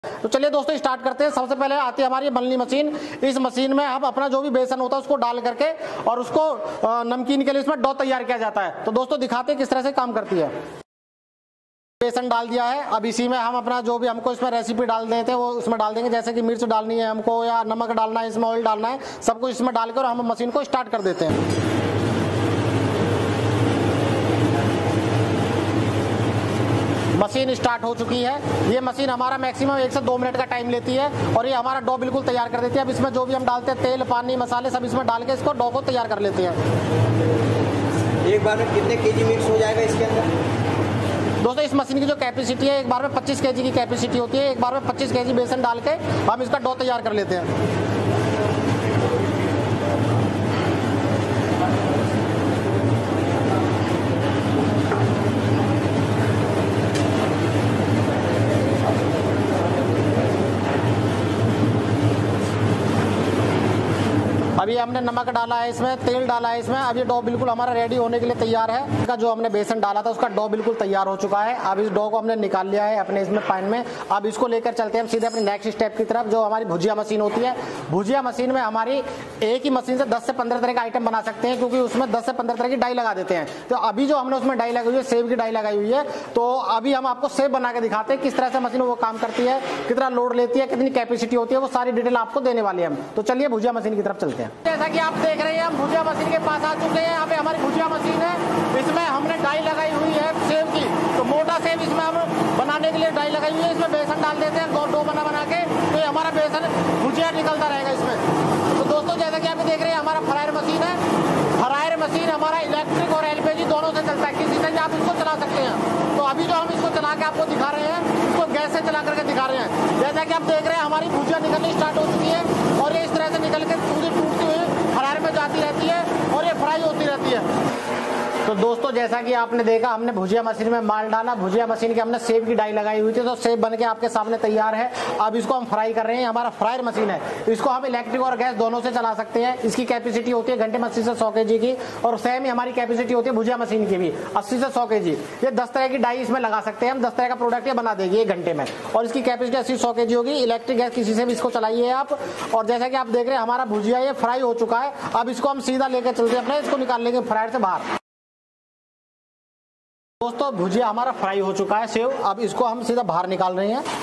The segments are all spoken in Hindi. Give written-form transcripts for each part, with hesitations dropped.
तो चलिए दोस्तों स्टार्ट करते हैं। सबसे पहले आती है हमारी बननी मशीन। इस मशीन में हम अपना जो भी बेसन होता है उसको डाल करके और उसको नमकीन के लिए इसमें डो तैयार किया जाता है। तो दोस्तों दिखाते हैं किस तरह से काम करती है। बेसन डाल दिया है, अब इसी में हम अपना जो भी हमको इसमें रेसिपी डाल देते हैं वो उसमें डाल देंगे, जैसे कि मिर्च डालनी है हमको या नमक डालना है, इसमें ऑयल डालना है, सब कुछ इसमें डालकर हम मशीन को स्टार्ट कर देते हैं। मशीन स्टार्ट हो चुकी है। ये मशीन हमारा मैक्सिमम 1 से 2 मिनट का टाइम लेती है और ये हमारा डो बिल्कुल तैयार कर देती है। अब इसमें जो भी हम डालते हैं तेल, पानी, मसाले सब इसमें डाल के इसको डो को तैयार कर लेते हैं। एक बार में कितने केजी मिक्स हो जाएगा इसके अंदर? दोस्तों इस मशीन की जो कैपेसिटी है, एक बार में 25 केजी की कैपेसिटी होती है। एक बार में 25 केजी बेसन डाल के हम इसका डो तैयार कर लेते हैं। अभी हमने नमक डाला है, इसमें तेल डाला है इसमें। अब ये डो बिल्कुल हमारा रेडी होने के लिए तैयार है। इसका जो हमने बेसन डाला था उसका डो बिल्कुल तैयार हो चुका है। अब इस डो को हमने निकाल लिया है अपने इसमें पैन में। अब इसको लेकर चलते हैं हम सीधे अपने नेक्स्ट स्टेप की तरफ, जो हमारी भुजिया मशीन होती है। भुजिया मशीन में हमारी एक ही मशीन से 10 से 15 तरह का आइटम बना सकते हैं, क्योंकि उसमें 10 से 15 तरह की डाई लगा देते हैं। तो अभी जो हमने उसमें डाई लगाई हुई है, सेव की डाई लगाई हुई है, तो अभी हम आपको सेव बना के दिखाते हैं किस तरह से मशीन वो काम करती है, कितना लोड लेती है, कितनी कैपेसिटी होती है, वो सारी डिटेल आपको देने वाली है हम। तो चलिए भुजिया मशीन की तरफ चलते हैं। जैसा कि आप देख रहे हैं हम भुजिया मशीन के पास आ चुके हैं। यहाँ पे हमारी भुजिया मशीन है, इसमें हमने डाई लगाई हुई है सेव की। तो मोटा सेव इसमें हम बनाने के लिए डाई लगाई हुई है। इसमें बेसन डाल देते हैं डो बना के, तो ये हमारा बेसन भुजिया निकलता रहेगा इसमें। तो दोस्तों जैसा कि आप देख रहे हैं हमारा फ्रायर मशीन है। फ्रायर मशीन हमारा इलेक्ट्रिक और एलपीजी दोनों से चलता है, किसी से आप इसको चला सकते हैं। तो अभी जो हम इसको चला के आपको दिखा रहे हैं, इसको गैस से चला करके दिखा रहे हैं। जैसा कि आप देख रहे हैं हमारी भुजिया निकलनी स्टार्ट हो चुकी है और ये इस तरह से निकल के पूरी टूटती हुई फ्रायर में जाती रहती है और ये फ्राई होती रहती है। तो दोस्तों जैसा कि आपने देखा, हमने भुजिया मशीन में माल डाला, भुजिया मशीन के हमने सेव की डाई लगाई हुई थी, तो सेव बन के आपके सामने तैयार है। अब इसको हम फ्राई कर रहे हैं। हमारा फ्रायर मशीन है, इसको हम इलेक्ट्रिक और गैस दोनों से चला सकते हैं। इसकी कैपेसिटी होती है घंटे में 80 से 100 केजी की, और सेम ही हमारी कैपेसिटी होती है भुजिया मशीन की भी 80 से 100 केजी। ये 10 तरह की डाई इसमें लगा सकते हैं हम, 10 तरह का प्रोडक्ट ये बना देगी 1 घंटे में, और इसकी कैपेसिटी 80-100 केजी होगी। इलेक्ट्रिक गैस किसी से भी इसको चलाइए आप। और जैसा कि आप देख रहे हैं हमारा भुजिया ये फ्राई हो चुका है। अब इसको हम सीधा लेकर चलते हैं अपने, इसको निकाल लेंगे फ्रायर से बाहर। दोस्तों भुजिया हमारा फ्राई हो चुका है सेव, अब इसको हम सीधा बाहर निकाल रहे हैं।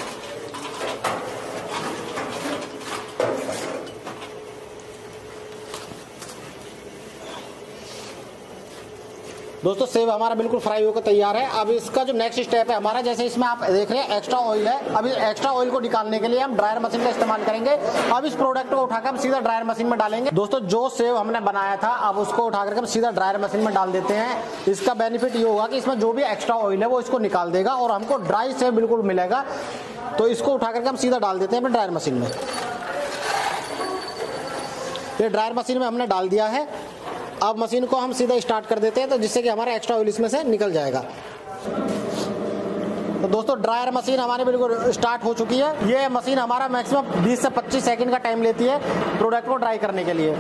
दोस्तों सेव हमारा बिल्कुल फ्राई होकर तैयार है। अब इसका जो नेक्स्ट स्टेप है हमारा, जैसे इसमें आप देख रहे हैं एक्स्ट्रा ऑयल है। अभी एक्स्ट्रा ऑयल को निकालने के लिए हम ड्रायर मशीन का इस्तेमाल करेंगे। अब इस प्रोडक्ट को उठाकर हम सीधा ड्रायर मशीन में डालेंगे। दोस्तों जो सेव हमने बनाया था, अब उसको उठाकर हम सीधा ड्रायर मशीन में डाल देते हैं। इसका बेनिफिट ये होगा कि इसमें जो भी एक्स्ट्रा ऑयल है वो इसको निकाल देगा और हमको ड्राई सेव बिल्कुल मिलेगा। तो इसको उठाकर हम सीधा डाल देते हैं अपने ड्रायर मशीन में। ये ड्रायर मशीन में हमने डाल दिया है। अब मशीन को हम सीधा स्टार्ट कर देते हैं, तो जिससे कि हमारा एक्स्ट्रा ऑयल इसमें से निकल जाएगा। तो दोस्तों ड्रायर मशीन हमारी बिल्कुल स्टार्ट हो चुकी है। ये मशीन हमारा मैक्सिमम 20 से 25 सेकंड का टाइम लेती है प्रोडक्ट को ड्राई करने के लिए।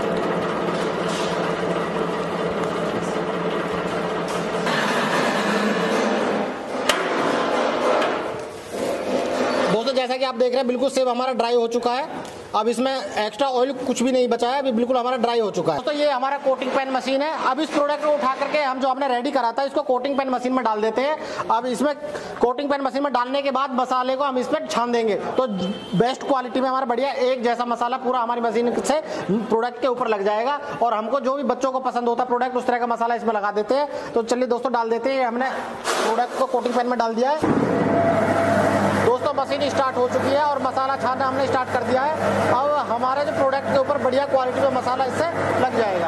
दोस्तों जैसा कि आप देख रहे हैं बिल्कुल सेव हमारा ड्राई हो चुका है। अब इसमें एक्स्ट्रा ऑयल कुछ भी नहीं बचा है, अभी बिल्कुल हमारा ड्राई हो चुका है। तो ये हमारा कोटिंग पैन मशीन है। अब इस प्रोडक्ट को उठा करके हम जो हमने रेडी करा था इसको कोटिंग पैन मशीन में डाल देते हैं। अब इसमें कोटिंग पैन मशीन में डालने के बाद मसाले को हम इसमें छान देंगे, तो बेस्ट क्वालिटी में हमारा बढ़िया एक जैसा मसाला पूरा हमारी मशीन से प्रोडक्ट के ऊपर लग जाएगा। और हमको जो भी बच्चों को पसंद होता है प्रोडक्ट, उस तरह का मसाला इसमें लगा देते हैं। तो चलिए दोस्तों डाल देते हैं। हमने प्रोडक्ट को कोटिंग पैन में डाल दिया है। दोस्तों मशीन स्टार्ट हो चुकी है और मसाला छानना हमने स्टार्ट कर दिया है। अब हमारे जो प्रोडक्ट के ऊपर बढ़िया क्वालिटी में मसाला इससे लग जाएगा।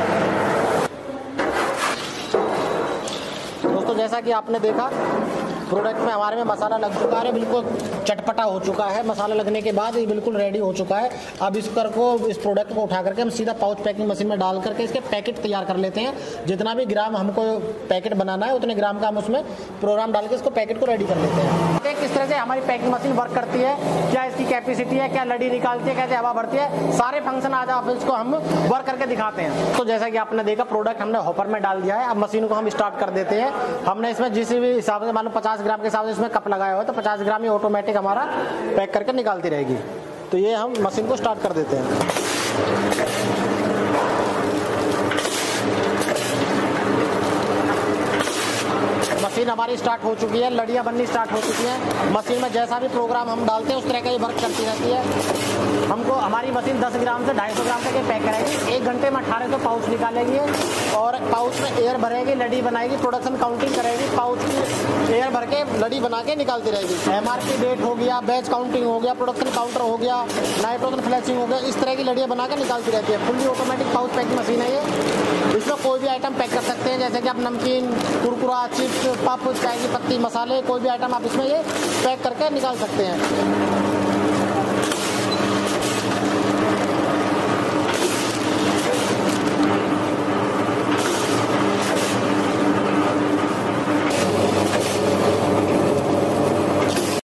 दोस्तों जैसा कि आपने देखा प्रोडक्ट में हमारे में मसाला लग चुका है, बिल्कुल चटपटा हो चुका है। मसाला लगने के बाद ये बिल्कुल रेडी हो चुका है। अब इस प्रोडक्ट को उठा करके हम सीधा पाउच पैकिंग मशीन में डाल करके इसके पैकेट तैयार कर लेते हैं। जितना भी ग्राम हमको पैकेट बनाना है उतने ग्राम का हम उसमें प्रोग्राम डाल के इसको पैकेट को रेडी कर लेते हैं। किस तरह से हमारी पैकिंग मशीन वर्क करती है, क्या इसकी कैपेसिटी है, क्या लड़ी निकालती है, कैसे हवा भरती है, सारे फंक्शन आज आप इसको हम वर्क करके दिखाते हैं। तो जैसा कि आपने देखा प्रोडक्ट हमने हॉपर में डाल दिया है। अब मशीन को हम स्टार्ट कर देते हैं। हमने इसमें जिस भी हिसाब से मालूम 50 ग्राम के हिसाब से इसमें कप लगाया हुआ है, तो 50 ग्राम ही ऑटोमेटिक हमारा पैक करके निकालती रहेगी। तो ये हम मशीन को स्टार्ट कर देते हैं। मशीन हमारी स्टार्ट हो चुकी है, लड़ियाँ बननी स्टार्ट हो चुकी हैं। मशीन में जैसा भी प्रोग्राम हम डालते हैं उस तरह का ये वर्क करती रहती है। हमको हमारी मशीन 10 ग्राम से 250 ग्राम तक ये पैक कराएगी। 1 घंटे में 1800 पाउच निकालेगी और पाउच में एयर भरेगी, लड़ी बनाएगी, प्रोडक्शन काउंटिंग करेगी, पाउच की एयर भर के लड़ी बना के निकालती रहेगी। MRP डेट हो गया, बैच काउंटिंग हो गया, प्रोडक्शन काउंटर हो गया, नाइट्रोजन फ्लैशिंग हो गया, इस तरह की लड़ियाँ बना के निकालती रहती है। Fully automatic pouch packing machine है ये। इसमें कोई भी आइटम पैक कर सकते हैं, जैसे कि आप नमकीन, कुरकुरा, चिप्स, पप, चाय की पत्ती, मसाले, कोई भी आइटम आप इसमें ये पैक करके निकाल सकते हैं।